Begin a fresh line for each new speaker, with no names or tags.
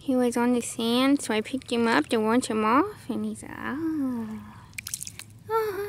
He was on the sand, so I picked him up to wash him off, and he's, oh.